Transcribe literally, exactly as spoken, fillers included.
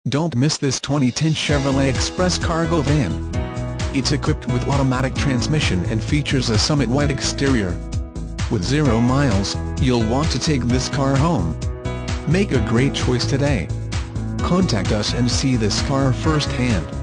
Don't miss this twenty ten Chevrolet Express cargo van. It's equipped with automatic transmission and features a Summit White exterior. With zero miles, you'll want to take this car home. Make a great choice today. Contact us and see this car firsthand.